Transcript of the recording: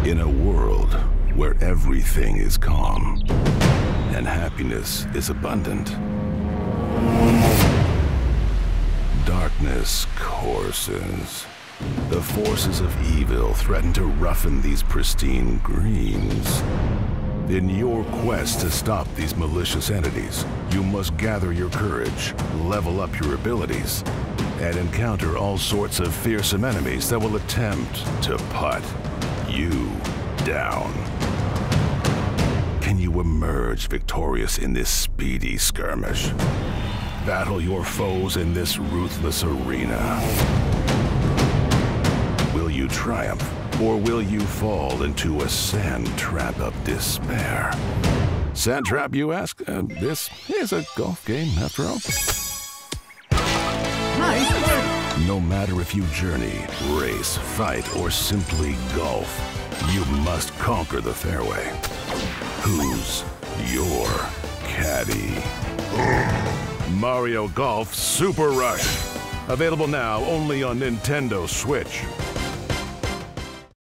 In a world where everything is calm and happiness is abundant, darkness courses. The forces of evil threaten to roughen these pristine greens. In your quest to stop these malicious entities, you must gather your courage, level up your abilities, and encounter all sorts of fearsome enemies that will attempt to put you down. Can you emerge victorious in this speedy skirmish? Battle your foes in this ruthless arena. Will you triumph, or will you fall into a sand trap of despair? Sand trap, you ask? This is a golf game, after all. Nice. No matter if you journey, race, fight, or simply golf, you must conquer the fairway. Who's your caddy? Mario Golf Super Rush. Available now only on Nintendo Switch.